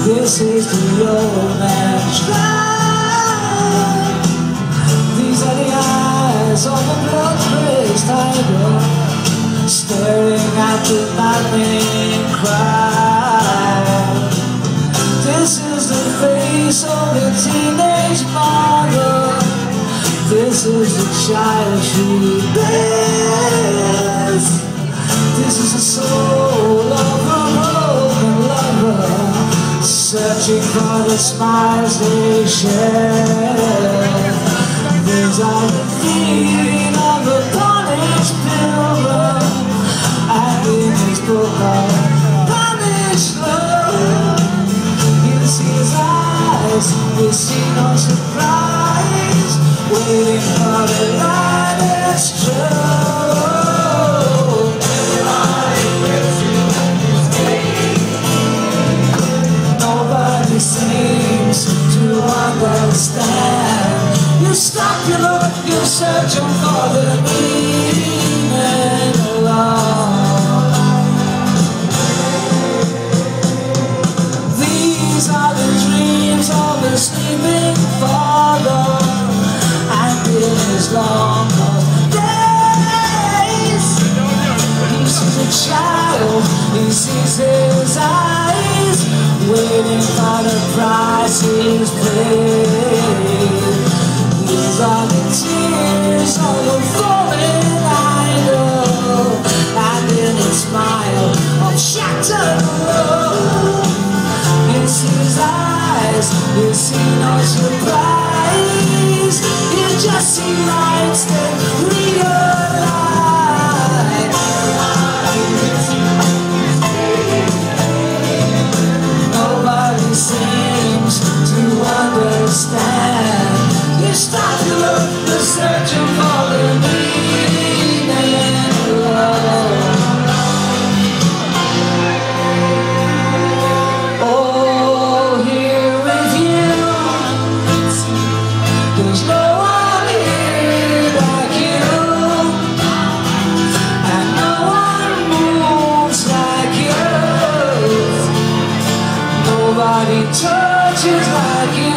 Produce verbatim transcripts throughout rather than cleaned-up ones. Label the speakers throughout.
Speaker 1: This is the old man's life. These are the eyes of a blood-crazed tiger, staring at the maddening crowd. This is the face of a teenage mother. This is the child she bears. This is the soul of a broken lover, searching for the smiles they share. These are the feet of a punished pilgrim, and in his book of punished love, you see his eyes, you see no surprise, waiting for the light that's true. Nobody seems to understand. You stop, you look, you're searching for the meaning of love. These are the dreams of a sleeping father, and in his long days, he sees a child, he sees his eyes, waiting for the price he's paid. These are the tears of a fallen idol, and in his smile of shattered love, you see his eyes, you see no surprise, you just see lights that realize. Nobody seems to understand. You stop, you look, you're searching for the meaning of love. Oh, here with you, there's no one here like you, and no one moves like you. Nobody touches like you.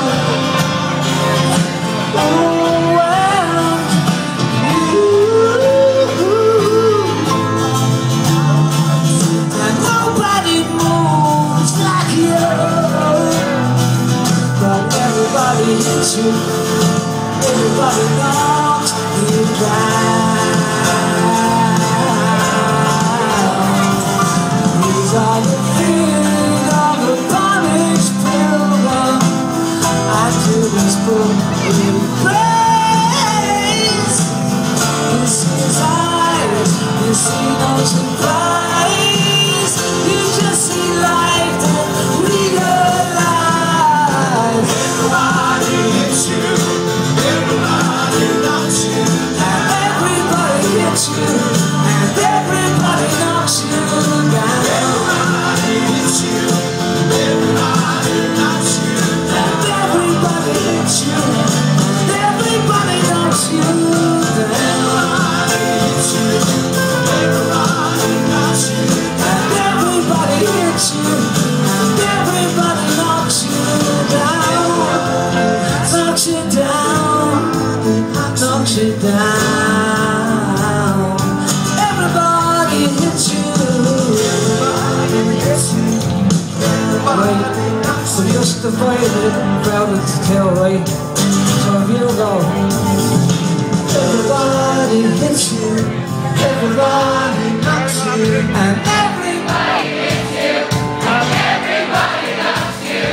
Speaker 1: Everybody hits you, everybody knocks you down. These are the feet of a punished pilgrim, and to this book we praise. You see his eyes, you see no surprise, you just see light and realize. Everybody hits you, everybody knocks you, and everybody hits you, and everybody knocks you down. Everybody hits you, everybody knocks you, and everybody hits you, and everybody knocks you down. Everybody hits you, everybody knocks you, and everybody hits you, and everybody knocks you down. Knocks you down, knocks you down. Everybody hits you, everybody hits you. Right, so just the way that crowded to tell, right? So if you go, everybody hits you, everybody knocks you, and everybody hits you, and everybody knocks you.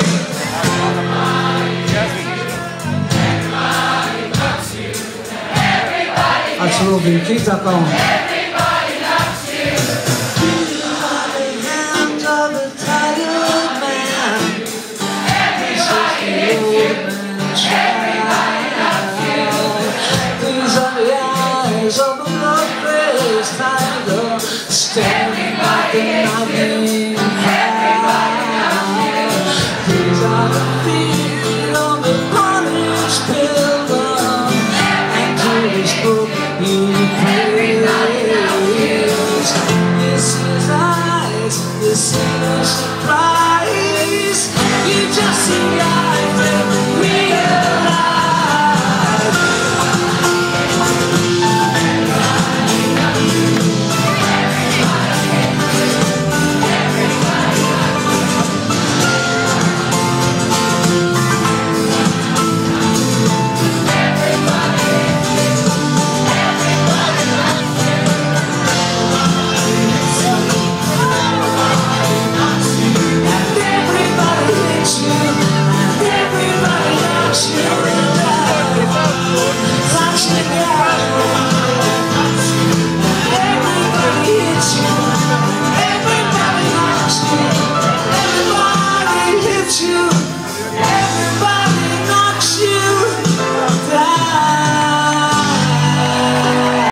Speaker 1: Absolutely, keep that going. Everybody knocks you. These are the hands of a tired man. Everybody hits you. Everybody knocks you. These are the eyes of a blood-crazed tiger, staring at the maddening crowd. These are the feet of a punished pilgrim, and to this book you pray. just a guy.